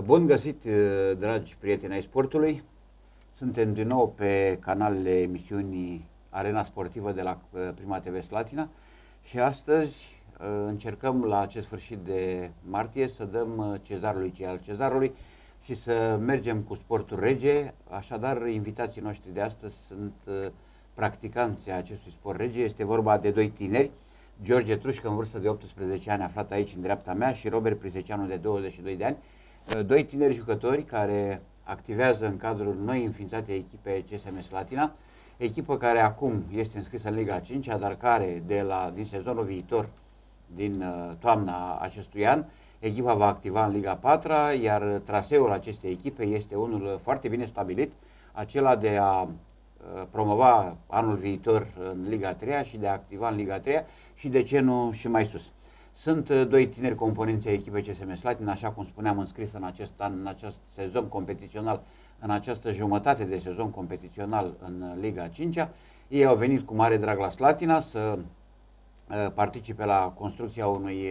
Bun găsit, dragi prieteni ai sportului! Suntem din nou pe canalele emisiunii Arena Sportivă de la Prima TV Slatina și astăzi încercăm la acest sfârșit de martie să dăm cezarului ce al cezarului și să mergem cu sportul rege. Așadar, invitații noștri de astăzi sunt practicanții acestui sport rege. Este vorba de doi tineri, George Trușcă, în vârstă de 18 ani, aflat aici în dreapta mea, și Robert Priseceanu, de 22 de ani. Doi tineri jucători care activează în cadrul noi înființate echipe CSM Slatina, echipă care acum este înscrisă în Liga 5, dar care din sezonul viitor, din toamna acestui an, echipa va activa în Liga 4, iar traseul acestei echipe este unul foarte bine stabilit, acela de a promova anul viitor în Liga 3 și de a activa în Liga 3 și, de ce nu, și mai sus. Sunt doi tineri componenți ai echipei CSM Slatina, așa cum spuneam, înscris în acest an, în acest sezon competițional, în această jumătate de sezon competițional în Liga 5. Ei au venit cu mare drag la Slatina să participe la construcția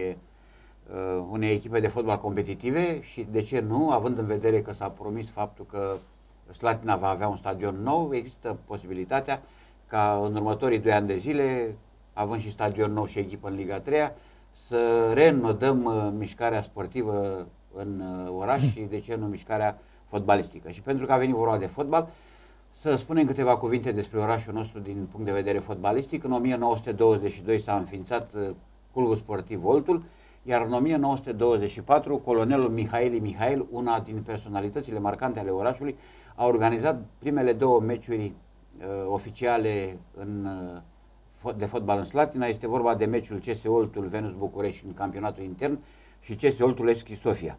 unei echipe de fotbal competitive și, de ce nu, având în vedere că s-a promis faptul că Slatina va avea un stadion nou, există posibilitatea ca în următorii 2 ani de zile, având și stadion nou și echipă în Liga 3, să reînnodăm mișcarea sportivă în oraș și, de ce nu, mișcarea fotbalistică. Și pentru că a venit vorba de fotbal, să spunem câteva cuvinte despre orașul nostru din punct de vedere fotbalistic. În 1922 s-a înființat Clubul Sportiv Oltul, iar în 1924 colonelul Mihail, una din personalitățile marcante ale orașului, a organizat primele 2 meciuri oficiale de fotbal în Slatina. Este vorba de meciul CS Oltul Venus București în campionatul intern și CS Oltul Levski Sofia.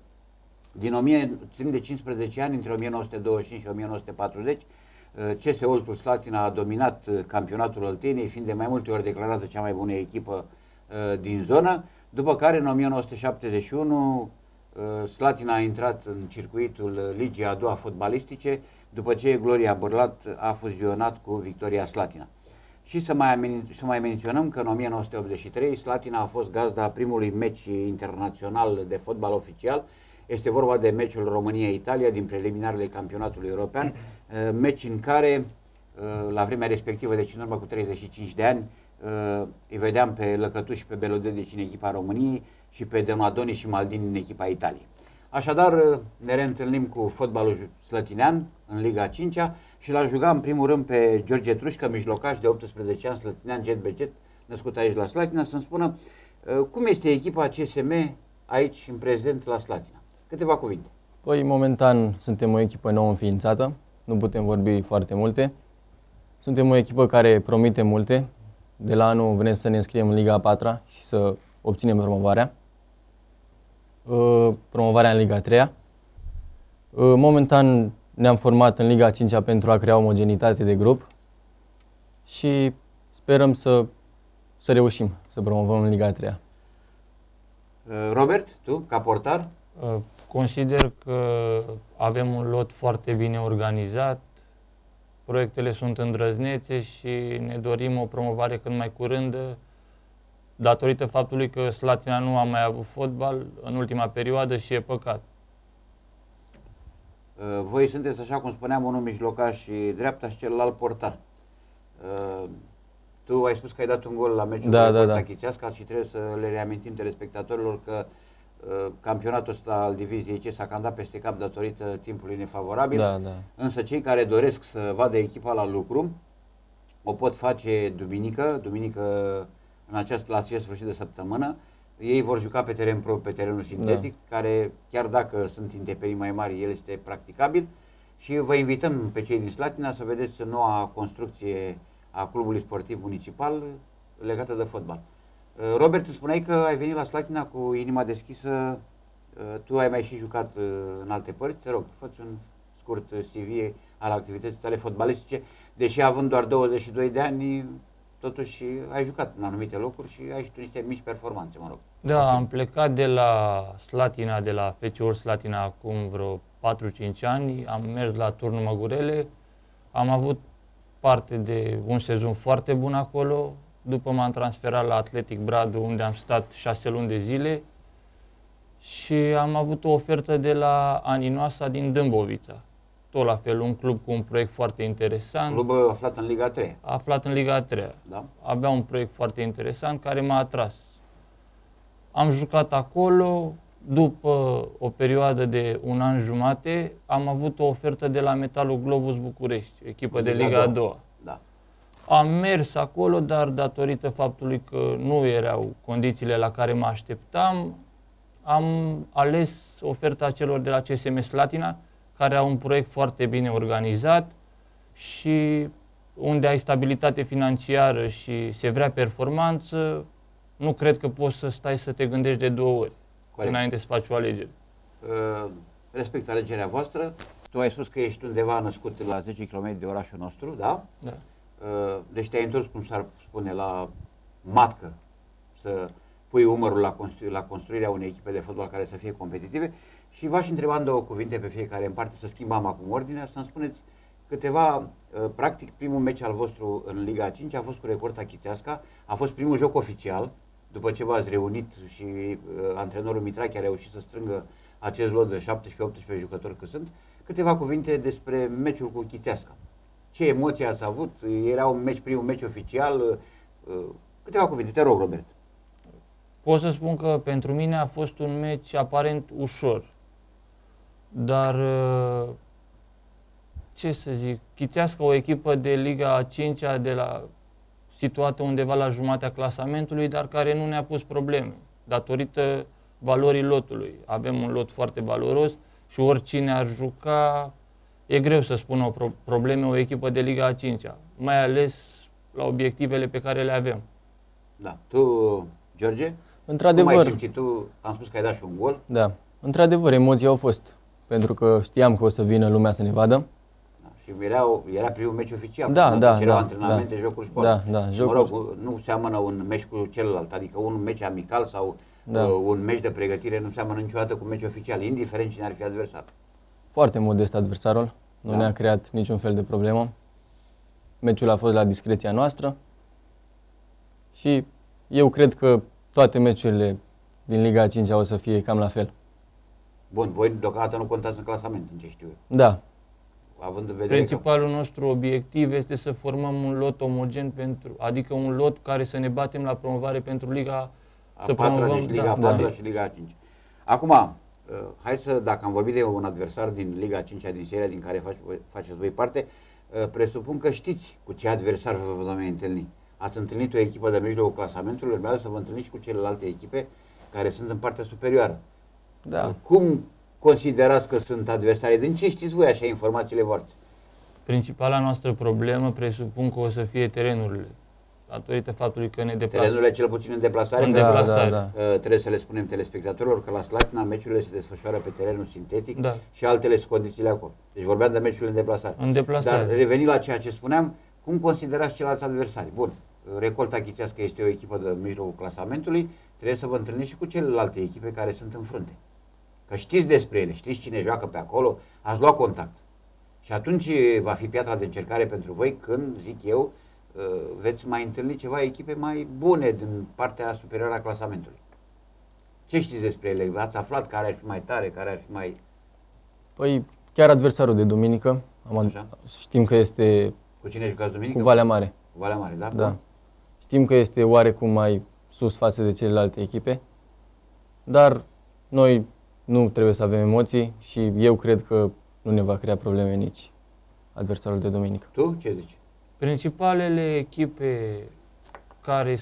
Timp de 15 ani, între 1925 și 1940, CS Oltul Slatina a dominat campionatul Olteniei, fiind de mai multe ori declarată cea mai bună echipă din zonă, după care în 1971 Slatina a intrat în circuitul Ligii a doua fotbalistice, după ce Gloria Bârlat a fuzionat cu Victoria Slatina. Și să mai menționăm că în 1983 Slatina a fost gazda primului meci internațional de fotbal oficial. Este vorba de meciul România-Italia din preliminarele campionatului european, meci în care, la vremea respectivă, deci în urmă cu 35 de ani, îi vedeam pe Lăcătuș și pe Belodedici în echipa României și pe Donadoni și Maldini în echipa Italiei. Așadar, ne reîntâlnim cu fotbalul slătinean în Liga 5 și l-aș ruga în primul rând pe George Trușcă, mijlocaș de 18 ani, slătinean, jet be jet, născut aici la Slatina, să-mi spună cum este echipa CSM aici în prezent la Slatina. Câteva cuvinte. Păi, momentan suntem o echipă nouă înființată, nu putem vorbi foarte multe. Suntem o echipă care promite multe. De la anul vrem să ne înscriem în Liga 4 și să obținem promovarea în Liga 3. Momentan ne-am format în Liga 5 pentru a crea omogenitate de grup și sperăm să reușim să promovăm în Liga 3. Robert, tu, ca portar? Consider că avem un lot foarte bine organizat, proiectele sunt îndrăznețe și ne dorim o promovare cât mai curând, datorită faptului că Slatina nu a mai avut fotbal în ultima perioadă și e păcat. Voi sunteți, așa cum spuneam, unul mijlocaș și dreapta și celălalt portar. Tu ai spus că ai dat un gol la meciul cu Chițeasca și trebuie să le reamintim telespectatorilor că campionatul ăsta al diviziei C s-a cam dat peste cap datorită timpului nefavorabil. Însă cei care doresc să vadă echipa la lucru o pot face duminică la acest sfârșit de săptămână. Ei vor juca pe teren propriu, pe terenul sintetic, care, chiar dacă sunt intemperii mai mari, el este practicabil. Și vă invităm pe cei din Slatina să vedeți noua construcție a clubului sportiv municipal legată de fotbal. Robert, îți spuneai că ai venit la Slatina cu inima deschisă, tu ai mai și jucat în alte părți. Te rog, fă-ți un scurt CV al activității tale fotbalistice, deși având doar 22 de ani, totuși ai jucat în anumite locuri și ai și tu niște mici performanțe, mă rog. Da, am plecat de la Slatina, de la FC Slatina acum vreo 4-5 ani, am mers la Turnul Măgurele, am avut parte de un sezon foarte bun acolo. După m-am transferat la Atletic Bradu, unde am stat 6 luni de zile Și am avut o ofertă de la Aninoasa din Dâmbovița. Tot la fel, un club cu un proiect foarte interesant. Club aflat în Liga 3. Aflat în Liga 3. Da? Avea un proiect foarte interesant care m-a atras. Am jucat acolo, după o perioadă de 1 an jumate, am avut o ofertă de la Metalul Globus București, echipă de Liga a doua. Da. Am mers acolo, dar datorită faptului că nu erau condițiile la care mă așteptam, am ales oferta celor de la CSM Slatina, care au un proiect foarte bine organizat și unde ai stabilitate financiară și se vrea performanță, nu cred că poți să stai să te gândești de 2 ori înainte să faci o alegere. Respect alegerea voastră. Tu ai spus că ești undeva născut la 10 km de orașul nostru, da? Da. Deci te-ai întors, cum s-ar spune, la matcă, să pui umărul la construirea unei echipe de fotbal care să fie competitive și v-aș întreba în 2 cuvinte pe fiecare în parte, să schimbăm acum ordinea, să-mi spuneți câteva, practic primul meci al vostru în Liga 5 a fost cu Recorta Chițeasca, a fost primul joc oficial, după ce v-ați reunit și antrenorul Mitrache a reușit să strângă acest lot de 17-18 jucători cât sunt. Câteva cuvinte despre meciul cu Chițeasca. Ce emoții ați avut? Era un meci, primul meci oficial? Câteva cuvinte, te rog, Robert. Pot să spun că pentru mine a fost un meci aparent ușor, dar ce să zic, Chițeasca, o echipă de Liga a 5-a, situată undeva la jumatea clasamentului, dar care nu ne-a pus probleme, datorită valorii lotului. Avem un lot foarte valoros și oricine ar juca, e greu să spună probleme o echipă de Liga a 5-a, mai ales la obiectivele pe care le avem. Da. Tu, George? Într-adevăr. Cum ai simțit tu? Am spus că ai dat și un gol. Da. Într-adevăr, emoții au fost. Pentru că știam că o să vină lumea să ne vadă. Da. Și era primul meci oficial. Da. Erau antrenamente, jocuri școală. Da, mă rog, nu seamănă un meci cu celălalt. Adică un meci amical sau un meci de pregătire nu seamănă niciodată cu un meci oficial, indiferent cine ar fi adversar. Foarte modest adversarul. Nu ne-a creat niciun fel de problemă. Meciul a fost la discreția noastră. Și eu cred că toate meciurile din Liga 5 o să fie cam la fel. Bun, voi deocamdată nu contați în clasament, în ce știu eu. Da. Având în vedere Principalul nostru obiectiv este să formăm un lot omogen, adică un lot care să ne batem la promovare pentru Liga a 4-a, deci Liga 4 și Liga 5. Acum, hai să, dacă am vorbit de un adversar din Liga 5 din seria din care faceți voi parte, presupun că știți cu ce adversar vă veți întâlni. Ați întâlnit o echipă de mijlocul clasamentului, urmează să vă întâlniți și cu celelalte echipe care sunt în partea superioară. Da. Cum considerați că sunt adversari? Din ce știți voi așa informațiile voastre? Principala noastră problemă presupun că o să fie terenurile. Datorită faptului că ne deplasăm. Terenurile cel puțin în deplasare? În deplasare. Da. Trebuie să le spunem telespectatorilor că la Slatina meciurile se desfășoară pe terenul sintetic și altele sunt condițiile acolo. Deci vorbeam de meciurile în deplasare. În deplasare. Dar revenind la ceea ce spuneam, cum considerați ceilalți adversari? Bun, Recolta Chițească este o echipă de mijlocul clasamentului, trebuie să vă întâlniți și cu celelalte echipe care sunt în frunte. Că știți despre ele, știți cine joacă pe acolo, ați luat contact. Și atunci va fi piatra de încercare pentru voi când, zic eu, veți mai întâlni ceva echipe mai bune din partea superioară a clasamentului. Ce știți despre ele? Ați aflat care ar fi mai tare, care ar fi mai... Păi chiar adversarul de duminică, știm că este... Cu cine jucați duminică? Cu Valea Mare. Cu Valea Mare, da? Da. Știm că este oarecum mai sus față de celelalte echipe, dar noi nu trebuie să avem emoții și eu cred că nu ne va crea probleme nici adversarul de duminică. Tu ce zici? Principalele echipe care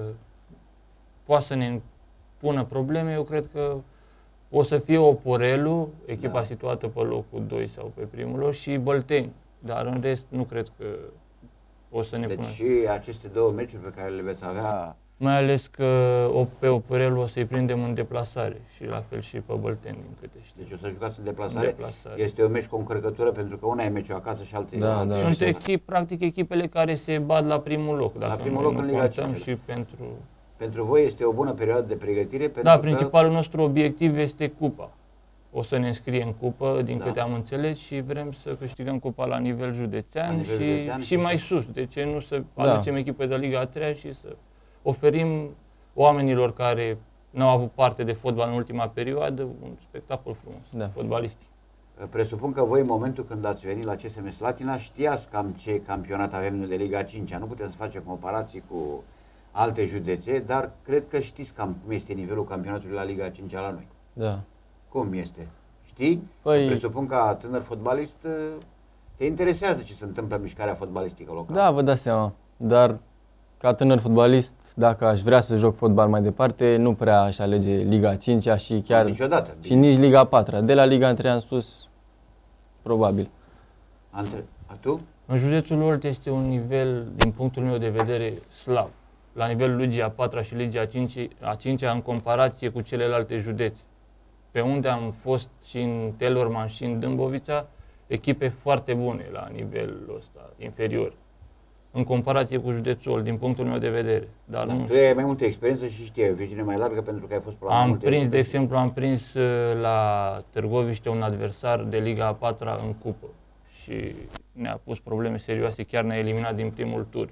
poate să ne pună probleme, eu cred că o să fie Oporelu, echipa situată pe locul 2 sau pe primul loc, și Bălteni. Dar în rest nu cred că o să ne pună. Deci și aceste două meciuri pe care le veți avea... Mai ales că pe Oporelu o să-i prindem în deplasare și la fel și pe Bălteni, din câte știu. Deci o să jucați în deplasare. Este un meci cu o încărcătură pentru că una e meciul acasă și alta e... Sunt practic echipele care se bat la primul loc. La primul loc în Liga 5. Și pentru voi este o bună perioadă de pregătire? Principalul nostru obiectiv este cupa. O să ne înscriem în cupă, din câte am înțeles, și vrem să câștigăm cupa la nivel județean, și mai sus. De ce nu să aducem echipe de Liga a 3-a și să oferim oamenilor care n-au avut parte de fotbal în ultima perioadă, un spectacol frumos, fotbalistic. Presupun că voi, în momentul când ați venit la CSM Slatina, știați cam ce campionat avem noi de Liga 5-a. Nu putem să facem comparații cu alte județe, dar cred că știți cam cum este nivelul campionatului la Liga 5-a la noi. Da. Cum este? Știi? Păi... Presupun că ca tânăr fotbalist te interesează ce se întâmplă în mișcarea fotbalistică locală. Da, vă dați seama. Dar ca tânăr fotbalist, dacă aș vrea să joc fotbal mai departe, nu prea aș alege Liga 5-a și chiar... Niciodată. Și nici Liga 4-a. De la Liga 3 în sus, probabil. Tu? În județul Olt este un nivel, din punctul meu de vedere, slab. La nivelul Ligii a 4-a și Ligii a 5-a în comparație cu celelalte județe. Pe unde am fost și în Telorman și în Dâmbovița, echipe foarte bune la nivelul ăsta, inferior. În comparație cu județul Olt, din punctul meu de vedere. Dar nu tu ai mai multă experiență și știi, ai o viziune mai largă pentru că ai fost de exemplu, am prins la Târgoviște un adversar de Liga a 4-a în cupă și ne-a pus probleme serioase, chiar ne-a eliminat din primul tur.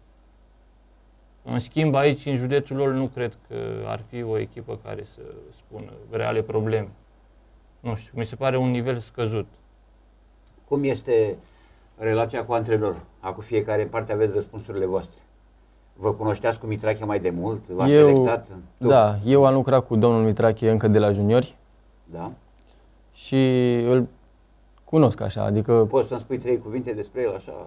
În schimb, aici, în județul Olt, nu cred că ar fi o echipă care să spună reale probleme. Nu știu, mi se pare un nivel scăzut. Cum este relația cu antrenorul? Acum fiecare în parte aveți răspunsurile voastre. Vă cunoșteați cu Mitrache mai de mult? V-a selectat? Da, eu am lucrat cu domnul Mitrache încă de la juniori. Da. Și îl cunosc așa, adică... Poți să-mi spui 3 cuvinte despre el așa?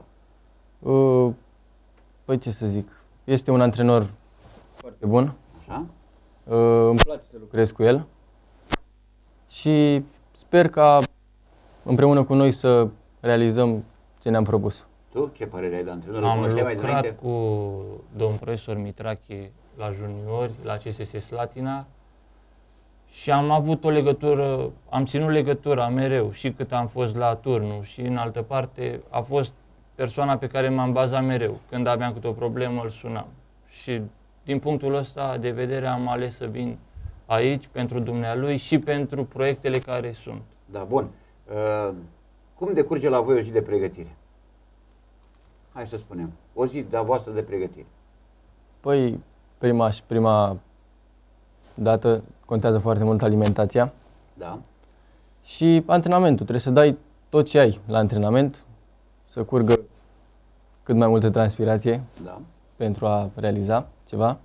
Păi ce să zic, este un antrenor foarte bun. Așa? Îmi place să lucrez cu el. Și sper ca împreună cu noi să realizăm ce ne-am propus. Tu ce părere ai de antrenor? Am lucrat cu domnul profesor Mitrache la juniori, la CSS Slatina și am avut o legătură, am ținut legătura mereu și cât am fost la turnul și în altă parte a fost persoana pe care m-am bazat mereu. Când aveam câte o problemă îl sunam și din punctul ăsta de vedere am ales să vin aici pentru dumnealui și pentru proiectele care sunt. Da, bun. Cum decurge la voi o zi de pregătire? Hai să spunem, o zi de-a voastră de pregătire. Păi, prima dată contează foarte mult alimentația. Da. Și antrenamentul. Trebuie să dai tot ce ai la antrenament, să curgă cât mai multă transpirație, da, pentru a realiza ceva.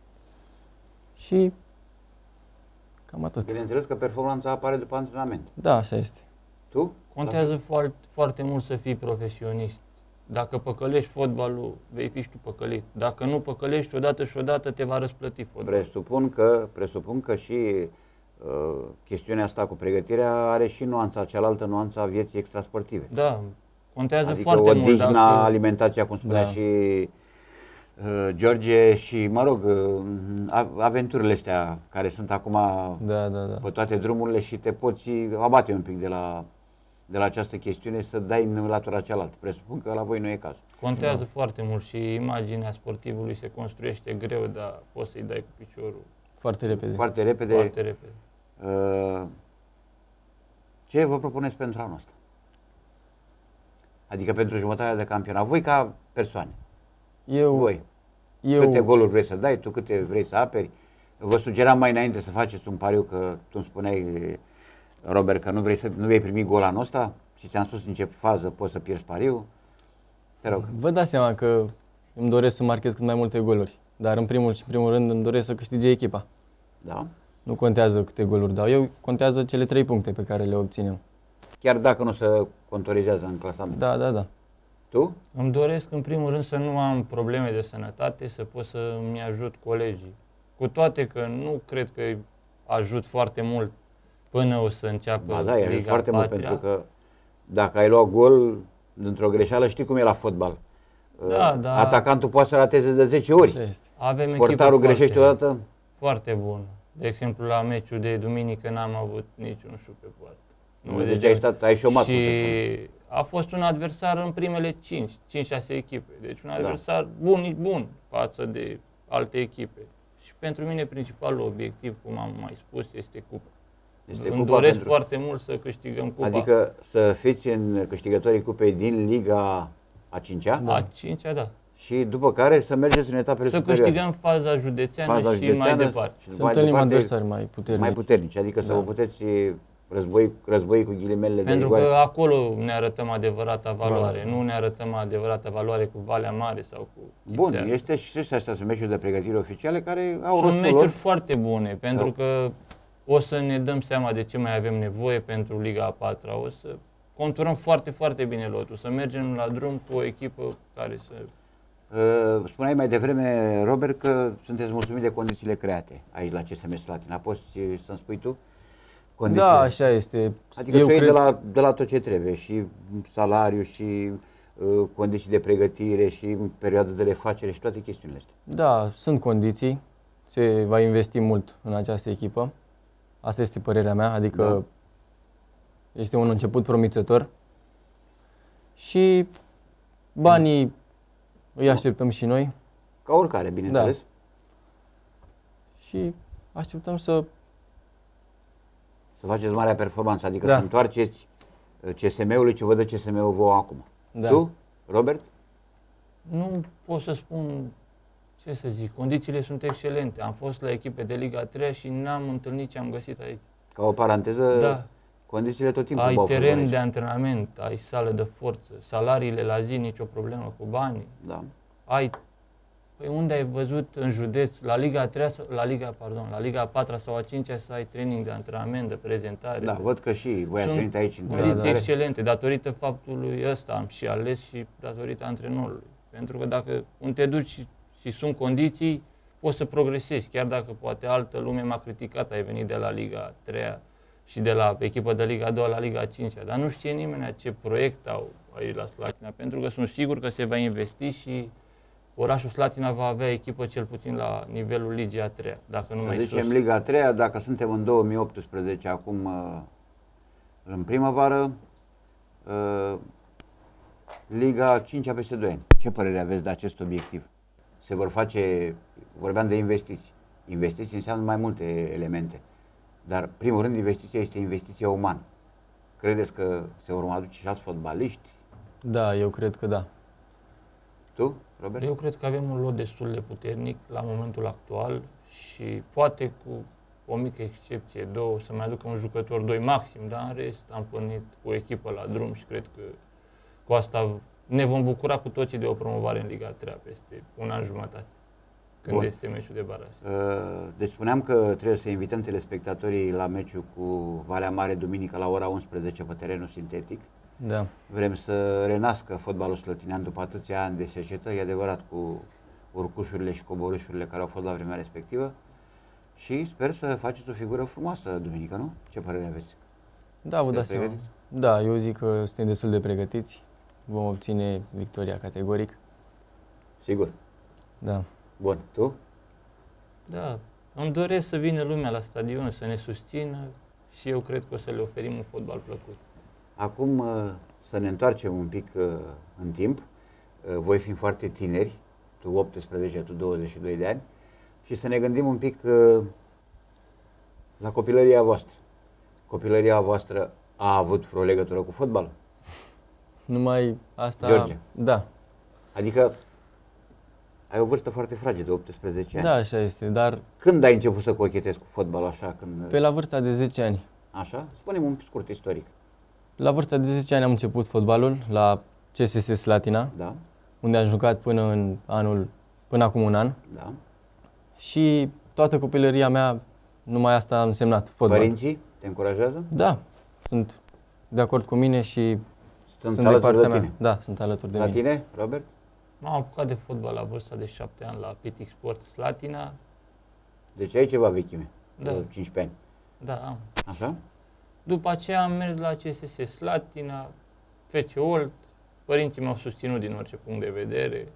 Și cam atât. Bineînțeles că performanța apare după antrenament. Da, așa este. Tu? Contează foarte mult să fii profesionist. Dacă păcălești fotbalul, vei fi și tu păcălit. Dacă nu păcălești odată și odată, te va răsplăti fotbalul. Presupun că și chestiunea asta cu pregătirea are și nuanța cealaltă, nuanța vieții extrasportive. Da, contează adică foarte mult. Odihna, alimentația, cum spunea și George, și mă rog, aventurile astea care sunt acum pe toate drumurile și te poți abate un pic de la această chestiune să dai în latura cealaltă. Presupun că la voi nu e cazul. Contează foarte mult și imaginea sportivului se construiește greu, dar poți să-i dai cu piciorul. Foarte repede. Foarte repede. Foarte repede. Ce vă propuneți pentru anul ăsta? Adică pentru jumătatea de campionat. Voi ca persoane. Câte goluri vrei să dai, tu câte vrei să aperi. Vă sugeram mai înainte să faceți un pariu, că tu îmi spuneai, Robert, că nu vei primi gol anul ăsta și ți-am spus în ce fază poți să pierzi pariu. Te rog. Vă dați seama că îmi doresc să marchez cât mai multe goluri, dar în primul rând îmi doresc să câștige echipa. Da. Nu contează câte goluri dau eu, contează cele 3 puncte pe care le obținem. Chiar dacă nu se contorizează în clasament. Da. Tu? Îmi doresc în primul rând să nu am probleme de sănătate, să pot să-mi ajut colegii. Cu toate că nu cred că ajut foarte mult până o să înceapă Liga foarte 4-a. mult, pentru că dacă ai luat gol dintr-o greșeală, știi cum e la fotbal. Da. Atacantul poate să rateze de 10 ori. Avem portarul greșește odată. Foarte bun. De exemplu, la meciul de duminică n-am avut niciun șut pe poartă. Deci ai șomat. Și a fost un adversar în primele 5-6 echipe. Deci un adversar bun față de alte echipe. Și pentru mine principalul obiectiv, cum am mai spus, este cupa. Îmi doresc foarte mult să câștigăm cupa. Adică să fiți în câștigătorii cupei din Liga a 5-a? A 5-a, da. Și după care să mergeți în etapele Să superioare. câștigăm faza județeană Faza și mai județeană departe. și Să mai întâlnim departe adversari mai puternici. mai puternici, adică să Da. vă puteți război cu ghilimele de Pentru că rigoare. acolo ne arătăm adevărata valoare, nu ne arătăm adevărata valoare cu Valea Mare sau cu Bun, Țițeanu. este și astea sunt meciuri de pregătire oficiale care au Sunt rostul meciuri lor. foarte bune, pentru că o să ne dăm seama de ce mai avem nevoie pentru Liga a patra. O să conturăm foarte, foarte bine lotul, să mergem la drum cu o echipă care să... Spuneai mai devreme, Robert, că sunteți mulțumit de condițiile create aici la CSM Slatina. Poți să-mi spui tu? Condițiile? Da, așa este. Adică să o iei de la tot ce trebuie, și salariu, și condiții de pregătire, și perioada de refacere și toate chestiunile astea. Da, sunt condiții. Se va investi mult în această echipă. Asta este părerea mea, adică este un început promițător. Și banii îi așteptăm și noi Ca oricare, bineînțeles. și așteptăm să... Să faceți marea performanță, adică Da. să întoarceți CSM-ului ce vă dă CSM-ul vouă acum. Da. Tu, Robert? Nu pot să spun, ce să zic, condițiile sunt excelente. Am fost la echipe de Liga 3 și n-am întâlnit ce am găsit aici. Ca o paranteză, Da. condițiile tot timpul Ai bau teren favorabil. de antrenament, ai sală de forță, salariile la zi, nicio problemă cu banii. Da. Ai, păi unde ai văzut în județ, la Liga a 3 la Liga a 4 sau a 5 să ai training de antrenament, de prezentare. Da, văd că și voi ați Sunt venit aici în condiții prezentare. excelente, datorită faptului ăsta am și ales și datorită antrenorului. Pentru că dacă unde te duci și sunt condiții, poți să progresezi. Chiar dacă poate altă lume m-a criticat, ai venit de la Liga 3 și de la echipă de Liga 2 la Liga 5, dar nu știe nimeni ce proiect au aici la Slatina, pentru că sunt sigur că se va investi și orașul Slatina va avea echipă cel puțin la nivelul Ligii a 3, dacă nu Să mai zicem sus. Liga a 3, dacă suntem în 2018, acum în primăvară, Liga a 5 peste 2 ani. Ce părere aveți de acest obiectiv? Se vor face, vorbeam de investiții. Investiții înseamnă mai multe elemente. Dar, primul rând, investiția este investiția umană. Credeți că se vor mai aduce și alți fotbaliști? Da, eu cred că da. Tu, Robert? Eu cred că avem un lot destul de puternic la momentul actual și poate cu o mică excepție, două, să mai aducă un jucător, doi maxim, dar în rest am pornit cu o echipă la drum și cred că cu asta ne vom bucura cu toții de o promovare în Liga 3 peste un an jumătate, când Bun. este meciul de baraj. Deci spuneam că trebuie să invităm telespectatorii la meciul cu Valea Mare duminică la ora 11 pe terenul sintetic. Da. Vrem să renască fotbalul slătinean după atâția ani de secetă, e adevărat, cu urcușurile și coborâșurile care au fost la vremea respectivă. Și sper să faceți o figură frumoasă duminică, nu? Ce părere aveți? Da, vă dați Sunteți seama. pregătiți? Da, eu zic că suntem destul de pregătiți. Vom obține victoria categoric. Sigur. Da. Bun. Tu? Da, îmi doresc să vină lumea la stadion, să ne susțină și eu cred că o să le oferim un fotbal plăcut. Acum să ne întoarcem un pic în timp. Voi fiind foarte tineri, tu 18, tu 22 de ani, și să ne gândim un pic la copilăria voastră. Copilăria voastră a avut vreo legătură cu fotbalul? Numai asta... George. Da. Adică ai o vârstă foarte fragedă, 18 ani. Da, așa este, dar Când ai început să cochetezi cu fotbalul așa? pe la vârsta de 10 ani. Așa? Spune-mi un scurt istoric. La vârsta de 10 ani am început fotbalul la CSS Slatina, Da? unde am jucat până acum un an. Da? Și toată copilăria mea, numai asta a însemnat fotbal. Părinții te încurajează? Da, sunt de acord cu mine și Sunt sunt de alături partea de mea. tine. Da, sunt alături de La mine. tine, Robert? M-am apucat de fotbal la vârsta de 7 ani la Pitic Sport Slatina. Deci ai ceva vechime. Da. 15 ani. Da, am. Așa? După aceea am mers la CSS Slatina, FC Olt. Părinții m-au susținut din orice punct de vedere.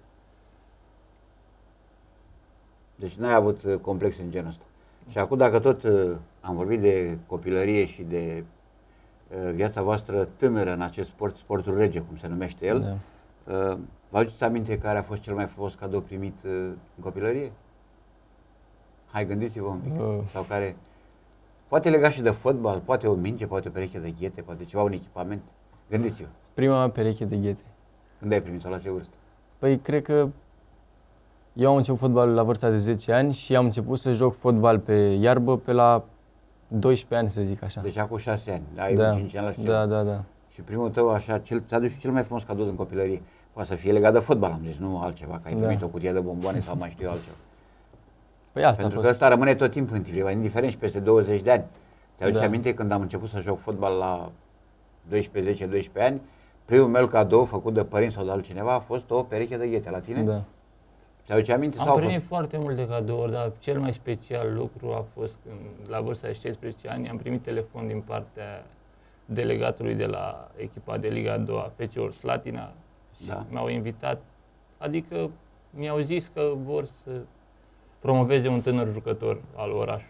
Deci n-ai avut complex în genul ăsta. Și acum, dacă tot am vorbit de copilărie și de viața voastră tânără în acest sport, sportul rege, cum se numește el, Da. vă aduceți aminte care a fost cel mai frumos cadou primit în copilărie? Hai, gândiți-vă un pic. Sau care, poate legat și de fotbal, poate o minge, poate o pereche de ghete, poate ceva, un echipament. Gândiți-vă. Prima mea pereche de ghete. Când ai primit-o, la ce vârstă? Păi cred că Eu am început fotbal la vârsta de 10 ani și am început să joc fotbal pe iarbă pe la 12 ani, să zic așa. Deci acum 6 ani, ai Da, 5 ani la știu. da. Și primul tău, așa, ți-a dus cel mai frumos cadou din copilărie. Poate să fie legat de fotbal, am zis, nu altceva, că ai primit o cutie de bomboane sau mai știu eu altceva. Păi asta Pentru a că fost. ăsta rămâne tot timpul în tine, indiferent și peste 20 de ani. Te-aduci Da. aminte când am început să joc fotbal la 10-12 ani, primul meu cadou făcut de părinți sau de altcineva a fost o pereche de ghete la tine? Da. Te-aduci aminte? Am sau primit foarte multe cadouri, dar cel mai special lucru a fost când, la vârsta de 16 ani, am primit telefon din partea delegatului de la echipa de Liga a doua, FC Slatina, și Da. m-au invitat, adică mi-au zis că vor să promoveze un tânăr jucător al orașului,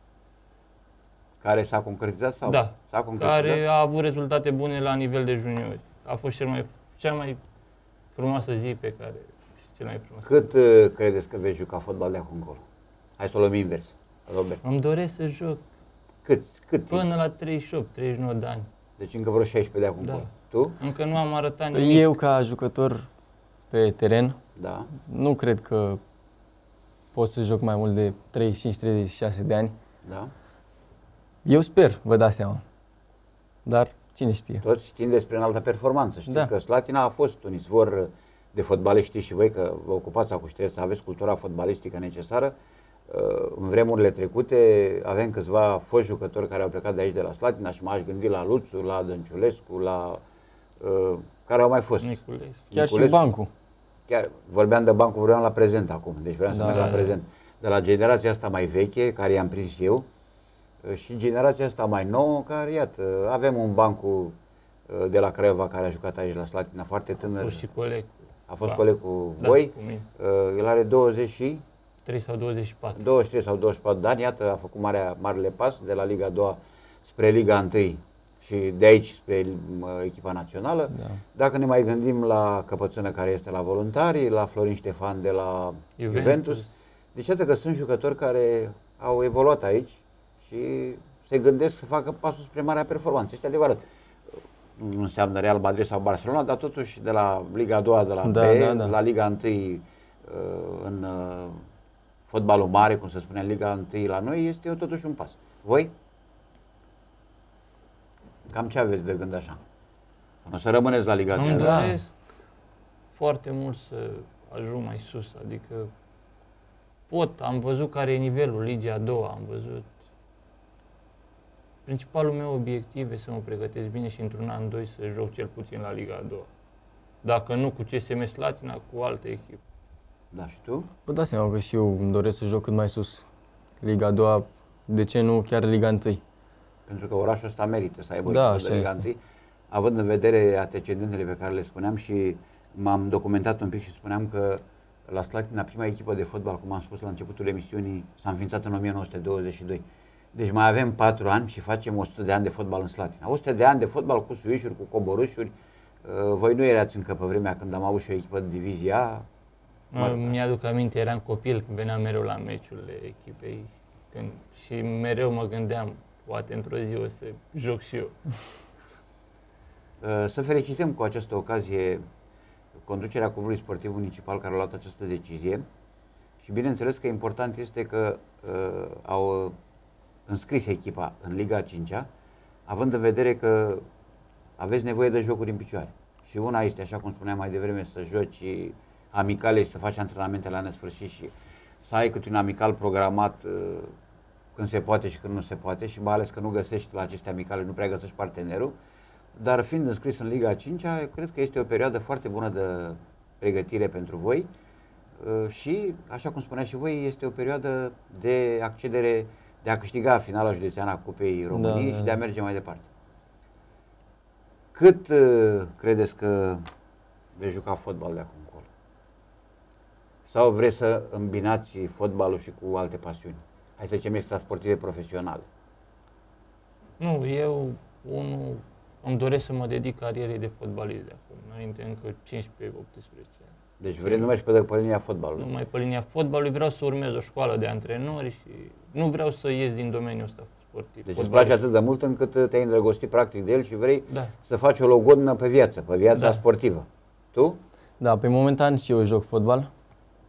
care s-a concretizat sau? Da. S-a concretizat? care a avut rezultate bune la nivel de juniori. A fost cea mai frumoasă zi pe care, cel mai frumos. Cât credeți că vei juca fotbal de acum încolo? Hai să o luăm invers, Robert. Îmi doresc să joc Cât timp? până la 38-39 de ani. Deci încă vreo 16 de acum Da. încolo. Tu? Încă nu am arătat nimic. Eu ca jucător pe teren Da. nu cred că pot să joc mai mult de 35-36 de ani. Da. Eu sper, vă dați seama. Dar cine știe. Toți știm despre înaltă performanță. Știți Da. că Slatina a fost un izvor de fotbaliști, știți și voi că vă ocupați acum și trebuie să aveți cultura fotbalistică necesară. În vremurile trecute avem câțiva foști jucători care au plecat de aici de la Slatina și m-aș gândi la Luțu, la Dănciulescu, la care au mai fost. Niculescu. Chiar și Niculescu. bancul. Chiar vorbeam de bancul, vorbeam la prezent acum, deci vreau să Da, merg da, la da. prezent. De la generația asta mai veche, care i-am prins eu, și generația asta mai nouă, care, iată, avem un bancu de la Craiova care a jucat aici la Slatina, foarte A tânăr. fost și coleg. A fost Da. coleg cu Da, voi. cu mine. El are 3 sau 24. 23 sau 24 de ani, iată, a făcut marele pas de la Liga 2 spre Liga 1 și de aici spre echipa națională. Da. Dacă ne mai gândim la Căpățână care este la Voluntari, la Florin Ștefan de la Juventus, deci iată că sunt jucători care au evoluat aici și se gândesc să facă pasul spre marea performanță. Este adevărat. Nu înseamnă Real Madrid sau Barcelona, dar totuși de la Liga a doua, de la Da, B, da, da. la Liga 1 în fotbalul mare, cum se spune, în Liga 1 la noi, este totuși un pas. Voi? Cam ce aveți de gând așa? O să rămâneți la Liga 3. Îmi Da. doresc foarte mult să ajung mai sus, adică am văzut care e nivelul Ligii a doua, am văzut. Principalul meu obiectiv este să mă pregătesc bine și într-un an, doi să joc cel puțin la Liga a doua. Dacă nu cu CSM Slatina, cu altă echipă. Da, și tu? Vă dați seama că și eu îmi doresc să joc cât mai sus. Liga a doua, de ce nu chiar Liga 1? Pentru că orașul ăsta merită să aibă o Da, echipă de așa Liga este. 1, având în vedere antecedentele pe care le spuneam și m-am documentat un pic și spuneam că la Slatina, prima echipă de fotbal, cum am spus la începutul emisiunii, s-a înființat în 1922. Deci mai avem 4 ani și facem 100 de ani de fotbal în Slatina. 100 de ani de fotbal cu suișuri, cu coborâșuri. Voi nu erați încă pe vremea când am avut și o echipă de divizia A. Mi-aduc aminte, eram copil când veneam mereu la meciurile echipei și mereu mă gândeam, poate într-o zi o să joc și eu. Să felicităm cu această ocazie conducerea Clubului Sportiv Municipal care a luat această decizie și bineînțeles că important este că au înscris echipa în Liga 5-a, având în vedere că aveți nevoie de jocuri în picioare. Și una este, așa cum spuneam mai devreme, să joci amicale și să faci antrenamente la nesfârșit și să ai câte un amical programat când se poate și când nu se poate și mai ales că nu găsești la aceste amicale, nu prea găsești partenerul. Dar fiind înscris în Liga 5-a, cred că este o perioadă foarte bună de pregătire pentru voi și, așa cum spuneați și voi, este o perioadă de accedere, de a câștiga finala județeană a Cupei României și de a merge mai departe. Cât credeți că vei juca fotbal de acum încolo? Sau vreți să îmbinați fotbalul și cu alte pasiuni? Hai să zicem extrasportive profesionale. Nu, eu îmi doresc să mă dedic carierei de fotbalist de acum, înainte încă 15-18 ani. Deci vrei numai și pe linia fotbalului. Numai pe linia fotbalului, vreau să urmez o școală de antrenori și nu vreau să ies din domeniul ăsta sportiv. Deci îți place atât de mult încât te-ai îndrăgostit practic de el și vrei Da. să faci o logodnă pe viața Da. sportivă. Tu? Da, pe momentan și eu joc fotbal.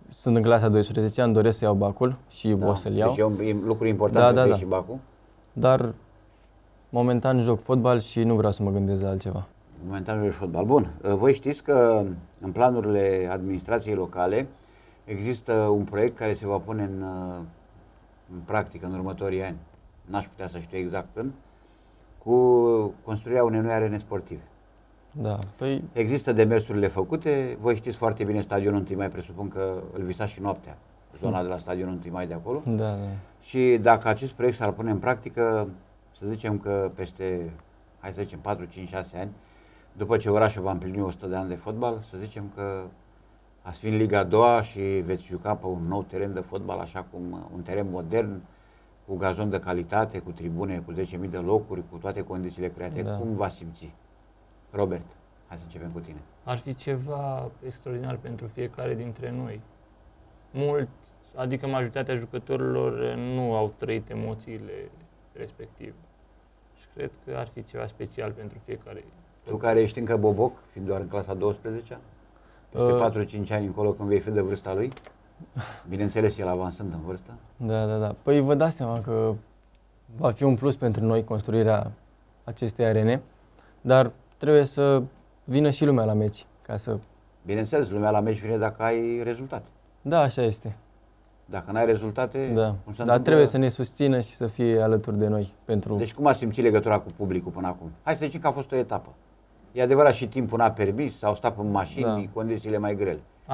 sunt în clasa 12, îmi doresc să iau bacul și o să-l iau. Deci e un lucru important să iei și bacul. Dar momentan joc fotbal și nu vreau să mă gândesc la altceva. Momentan joc fotbal. Bun. Voi știți că în planurile administrației locale există un proiect care se va pune în practică în următorii ani. N-aș putea să știu exact când, cu construirea unei noi arene sportive. Da, păi... Există demersurile făcute, voi știți foarte bine stadionul 1 mai, presupun că îl visați și noaptea, zona de la stadionul 1 mai de acolo. Da. Și dacă acest proiect s-ar pune în practică, să zicem că peste, hai să zicem, 4, 5, 6 ani, după ce orașul va împlini 100 de ani de fotbal, să zicem că ați fi în Liga a doua și veți juca pe un nou teren de fotbal, așa cum un teren modern, cu gazon de calitate, cu tribune, cu 10.000 de locuri, cu toate condițiile create. Da. Cum va simți? Robert, hai să începem cu tine. Ar fi ceva extraordinar pentru fiecare dintre noi. Adică majoritatea jucătorilor nu au trăit emoțiile respective. Și cred că ar fi ceva special pentru fiecare. Tu care ești încă boboc, fiind doar în clasa 12-a, peste 4-5 ani încolo când vei fi de vârsta lui, bineînțeles el avansând în vârstă. Da. Păi vă dați seama că va fi un plus pentru noi construirea acestei arene, dar trebuie să vină și lumea la meci, ca să... Bineînțeles, lumea la meci vine dacă ai rezultate. Da, așa este. Dacă n-ai rezultate, da. Dar trebuie să ne susțină și să fie alături de noi pentru... Deci cum ați simțit legătura cu publicul până acum? Hai să zicem că a fost o etapă. E adevărat și timpul n-a permis, s-au stat în mașini, condițiile mai grele.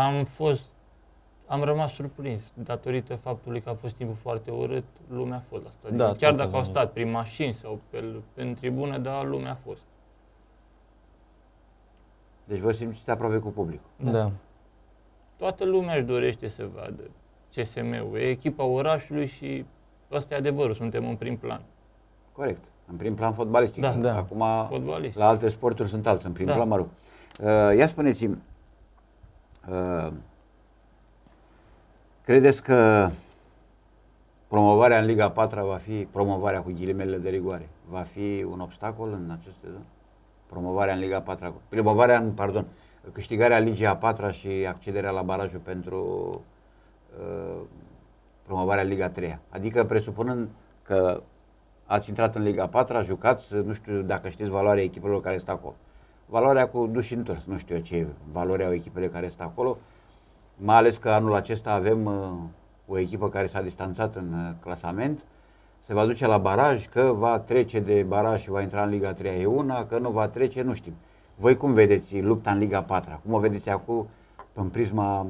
Am rămas surprins datorită faptului că a fost timpul foarte urât, lumea a fost la stadion. Da, chiar dacă au stat prin mașini sau în tribună, dar lumea a fost. Deci vă simțiți aproape cu publicul. Da. Toată lumea își dorește să vadă CSM-ul. E echipa orașului și ăsta e adevărul, suntem în prim plan. Corect. În prim plan fotbalistic. Da. Acum fotbalist. La alte sporturi sunt alții, în prim plan, mă rog. Ia spuneți-mi, credeți că promovarea în Liga a 4-a va fi, promovarea cu ghilimele de rigoare, va fi un obstacol în acest sezon? Promovarea în Liga a 4-a, câștigarea Ligii a 4-a și accederea la barajul pentru promovarea în Liga a 3-a. Adică presupunând că ați intrat în Liga a 4-a, jucați, nu știu dacă știți valoarea echipelor care sunt acolo. Valoarea cu dus și întors, nu știu ce valoare au echipele care sunt acolo, mai ales că anul acesta avem o echipă care s-a distanțat în clasament, se va duce la baraj, că va trece de baraj și va intra în Liga 3 e una, că nu va trece, nu știm. Voi cum vedeți lupta în Liga 4? Cum o vedeți acum în prisma,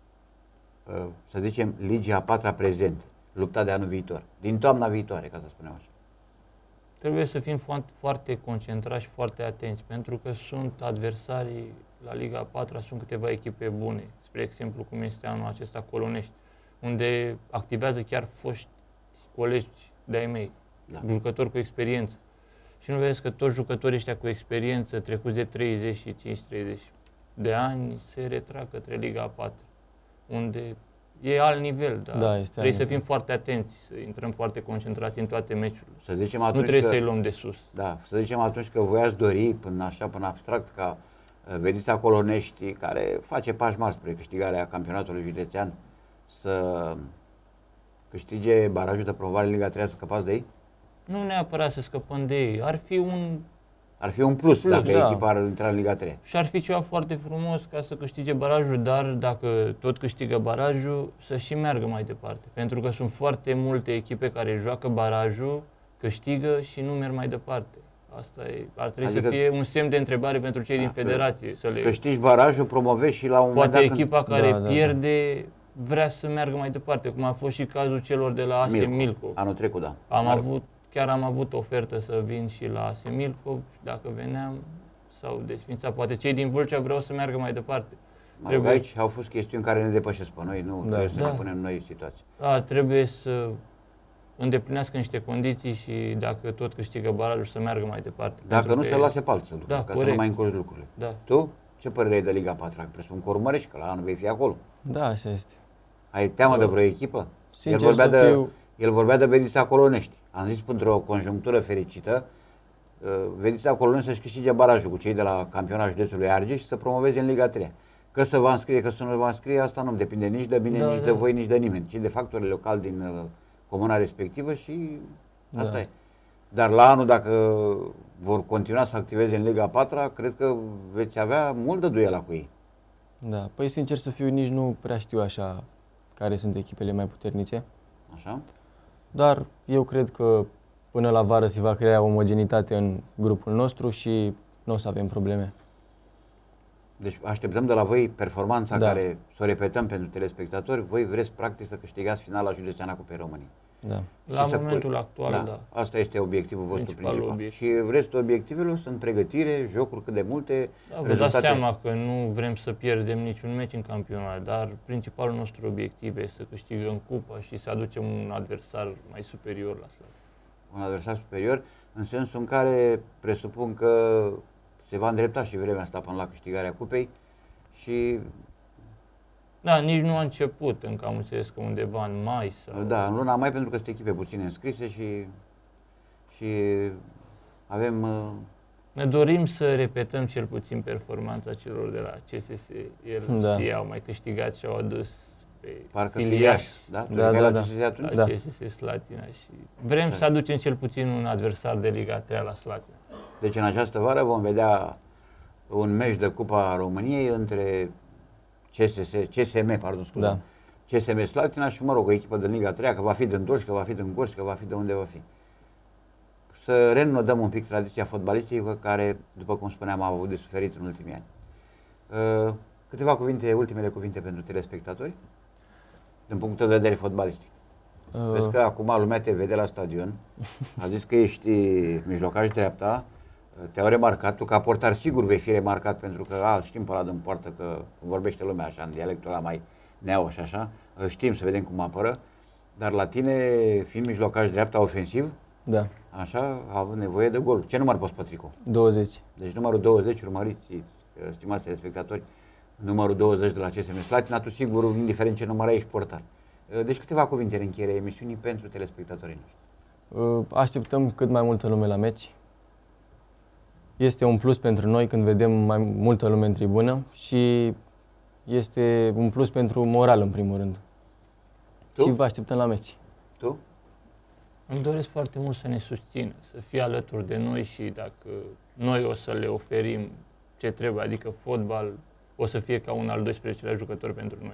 să zicem, Ligii a 4-a prezent, lupta de anul viitor, din toamna viitoare, ca să spunem așa? Trebuie să fim foarte concentrați și foarte atenți, pentru că sunt adversarii la Liga a 4-a, sunt câteva echipe bune, spre exemplu cum este anul acesta Colonești, unde activează chiar foști colegi de-ai mei, jucători cu experiență. Și nu vedeți că toți jucătorii ăștia cu experiență, trecuți de 35-30 de ani, se retrag către Liga a 4, unde e alt nivel, dar trebuie să fim foarte atenți, să intrăm foarte concentrați în toate meciurile. Să zicem atunci nu trebuie să-i luăm de sus. Da, să zicem atunci că voi ați dori, până abstract, ca Vedița Colonești, care face pași mari spre câștigarea campionatului județean, să câștige barajul de promovare în Liga 3, să scăpați de ei? Nu neapărat să scăpăm de ei, ar fi un plus dacă echipa ar intra în Liga 3. Și ar fi ceva foarte frumos ca să câștige barajul, dar dacă tot câștigă barajul, să și meargă mai departe. Pentru că sunt foarte multe echipe care joacă barajul, câștigă și nu merg mai departe. Asta ar trebui să fie un semn de întrebare pentru cei din federație. Să le câștigi barajul, promovezi și la un moment dat... Poate echipa care pierde vrea să meargă mai departe, cum a fost și cazul celor de la AS Milco. Anul trecut, da. Chiar am avut ofertă să vin și la AS Milco, dacă veneam, s-au desfințat. Poate cei din Vâlcea vreau să meargă mai departe. Aici au fost chestiuni care ne depășesc pe noi, nu trebuie să ne punem în noi situații. Da, trebuie să îndeplinească niște condiții și dacă tot câștigă barajul să meargă mai departe. Dacă nu, să lase pe alții ca să nu mai încurci lucrurile. Da. Tu? Ce părere ai de Liga 4? Presupun că urmărești, că la anul vei fi acolo. Da, așa este. Ai teamă de vreo echipă? Sincer El vorbea de Vedița Colonești. Am zis, într-o conjunctură fericită, Vedița Colonești să-și câștige barajul cu cei de la campionatul județului Argeș și să promoveze în Liga 3. Că să vă înscrie, că să nu vă înscrie, asta nu depinde nici de mine, nici de voi, nici de nimeni, ci de factorii locali din comuna respectivă și asta e. Dar la anul, dacă vor continua să activeze în Liga 4-a, cred că veți avea mult de duela cu ei. Da, păi sincer să fiu, nici nu prea știu așa care sunt echipele mai puternice. Așa? Dar eu cred că până la vară se va crea omogenitate în grupul nostru și nu o să avem probleme. Deci așteptăm de la voi performanța care să o repetăm pentru telespectatori. Voi vreți practic să câștigați finala județeană Cupei României. Da. La momentul actual, da. Asta este obiectivul vostru principal. Obiectiv. Și restul obiectivelor sunt pregătire, jocuri cât de multe, da, vă dați seama că nu vrem să pierdem niciun meci în campionat, dar principalul nostru obiectiv este să câștigăm cupa și să aducem un adversar mai superior la Slatina. Un adversar superior, în sensul în care presupun că se va îndrepta și vremea asta până la câștigarea cupei și... Da, nici nu a început, încă am înțeles că undeva în mai sau... Da, în luna mai, pentru că sunt echipe puține înscrise și avem... Ne dorim să repetăm cel puțin performanța celor de la CSS. El știa, au mai câștigat și au adus pe filiași. Da? Da. CSS atunci? La CSS Slatina și vrem să aducem cel puțin un adversar de Liga 3 la Slatina. Deci în această vară vom vedea un meci de Cupa României între CSM Slatina și, mă rog, o echipă de Liga 3, că va fi din Dolj, că va fi din Gorj, că va fi de unde va fi. Să renodăm un pic tradiția fotbalistică care, după cum spuneam, a avut de suferit în ultimii ani. Câteva cuvinte, ultimele cuvinte pentru telespectatori, din punctul de vedere fotbalistic. Vezi că acum lumea te vede la stadion, a zis că ești mijlocaș dreapta, te-au remarcat, tu ca portar sigur vei fi remarcat pentru că știm pe ăla din poartă că vorbește lumea așa, în dialectul ăla mai neau și așa, știm să vedem cum apără, dar la tine, fiind mijlocaș dreapta ofensiv, da. Așa, a avut nevoie de gol. Ce număr poți pe tricou? 20. Deci numărul 20, urmăriți, stimați telespectatori, numărul 20 de la CSM Slatina, tu sigur, indiferent ce număr ai, ești portar. Deci câteva cuvinte în încheierea emisiunii pentru telespectatorii noștri. Așteptăm cât mai multă lume la meci. Este un plus pentru noi când vedem mai multă lume în tribună și este un plus pentru moral în primul rând. Tu? Și vă așteptăm la meci. Tu? Îmi doresc foarte mult să ne susțină, să fie alături de noi și dacă noi o să le oferim ce trebuie, adică fotbal, o să fie ca un al 12-lea jucător pentru noi.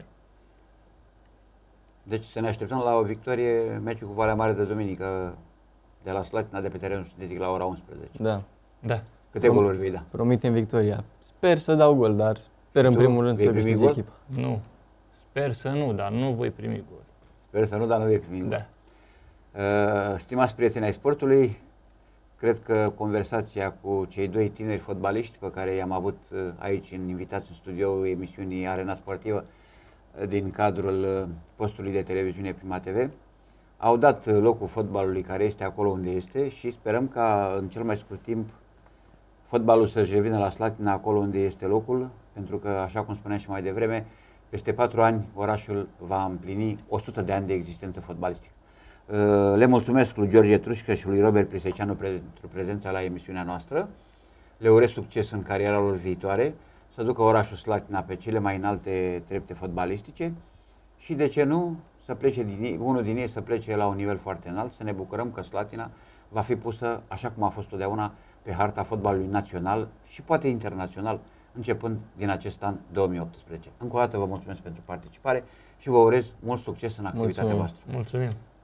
Deci să ne așteptăm la o victorie, meciul cu Valea Mare de duminică de la Slatina de pe terenul sintetic la ora 11. Da. Da. Câte goluri vei da? Promitem victoria. Sper să dau gol, dar sper în primul rând să câștige echipa. Nu. Sper să nu, dar nu voi primi gol. Sper să nu, dar nu vei primi gol. Da. Stimați prieteni ai sportului, cred că conversația cu cei doi tineri fotbaliști pe care i-am avut aici invitați în studioul emisiunii Arena Sportivă din cadrul postului de televiziune Prima TV au dat locul fotbalului care este acolo unde este și sperăm ca în cel mai scurt timp fotbalul să-și revină la Slatina acolo unde este locul, pentru că, așa cum spuneam și mai devreme, peste 4 ani orașul va împlini 100 de ani de existență fotbalistică. Le mulțumesc lui George Trușcă și lui Robert Priseceanu pentru prezența la emisiunea noastră. Le urez succes în cariera lor viitoare, să ducă orașul Slatina pe cele mai înalte trepte fotbalistice și, de ce nu, să plece unul din ei să plece la un nivel foarte înalt, să ne bucurăm că Slatina va fi pusă, așa cum a fost totdeauna, pe harta fotbalului național și poate internațional, începând din acest an 2018. Încă o dată vă mulțumesc pentru participare și vă urez mult succes în activitatea voastră. Mulțumim!